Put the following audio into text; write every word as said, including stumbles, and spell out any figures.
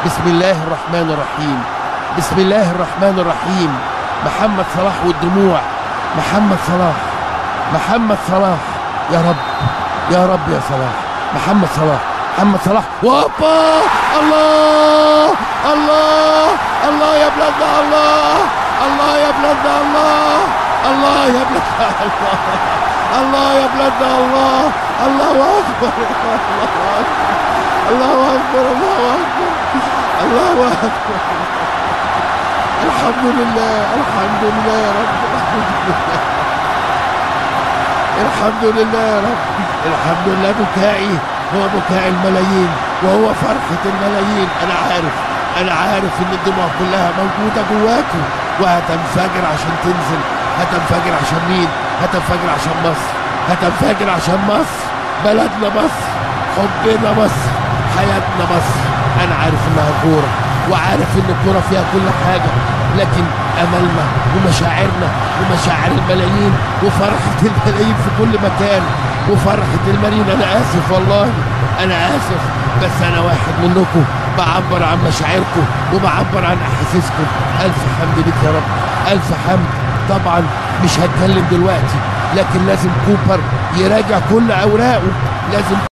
بسم الله الرحمن الرحيم، بسم الله الرحمن الرحيم. محمد صلاح والدموع، محمد صلاح، محمد صلاح. يا رب يا رب يا صلاح، محمد صلاح، محمد صلاح. وهوبا، الله الله الله يا بلادنا، الله الله يا بلادنا، الله الله يا بلادنا، الله الله يا بلادنا، الله الله اكبر، الله اكبر، الله اكبر، الله اكبر. الحمد لله، الحمد لله يا رب، الحمد لله يا رب، الحمد لله. بكائي هو بكاء الملايين وهو فرحة الملايين. أنا عارف أنا عارف إن الدموع كلها موجودة جواكم وهتنفجر عشان تنزل. هتنفجر عشان مين؟ هتنفجر عشان مصر، هتنفجر عشان مصر، بلدنا مصر، حبنا مصر، حياتنا مصر. أنا عارف إنها كورة وعارف إن الكورة فيها كل حاجة، لكن أملنا ومشاعرنا ومشاعر الملايين وفرحة الملايين في كل مكان وفرحة الملايين. أنا آسف والله، أنا آسف، بس أنا واحد منكم بعبر عن مشاعركم وبعبر عن أحاسيسكم. ألف حمد لك يا رب، ألف حمد. طبعا مش هتكلم دلوقتي، لكن لازم كوبر يراجع كل أوراقه، لازم